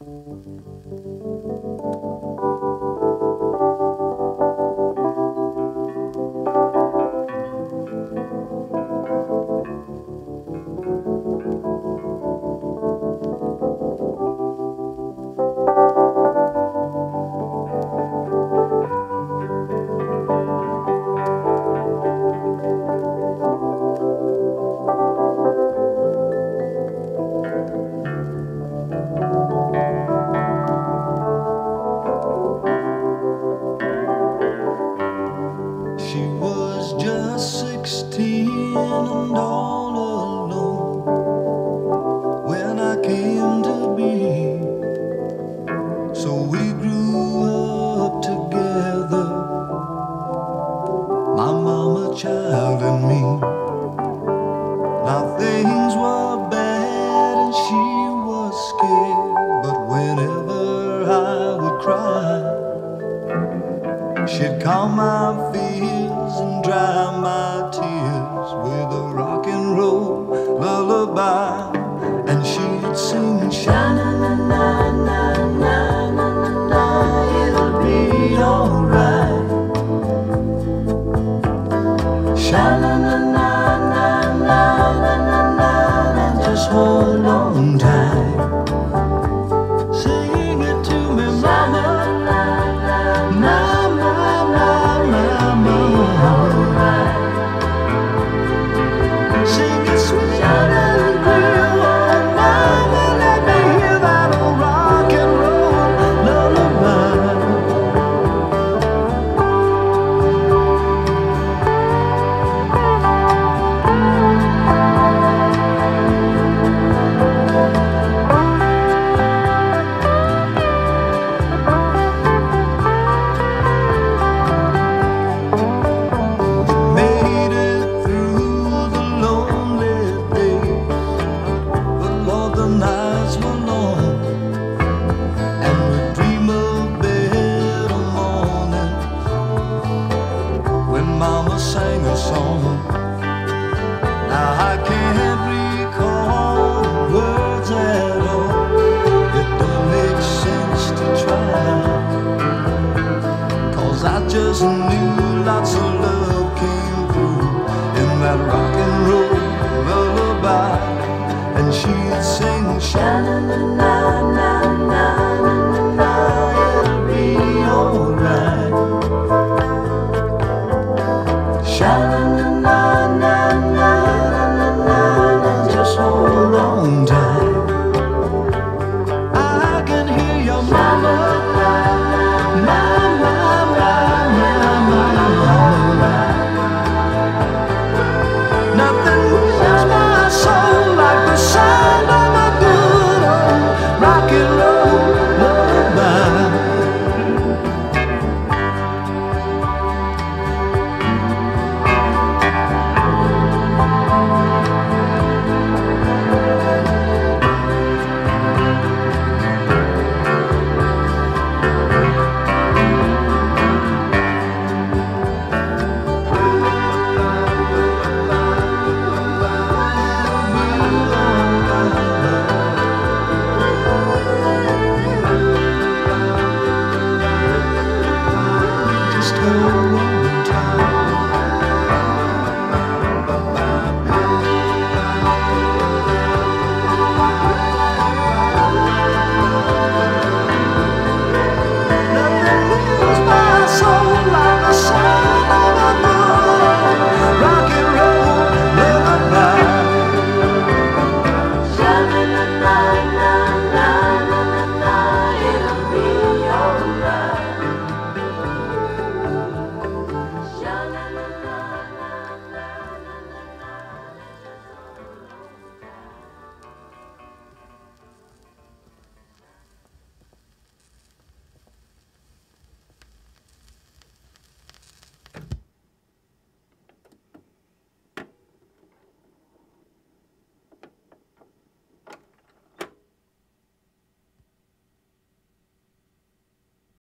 She was just 16 and all alone when I came to be. So we grew up together, my mama, child, and me. Now things were bad and she was scared, but whenever I would cry, she'd calm my fears and dry my tears with a rock and roll lullaby, and she'd sing, shine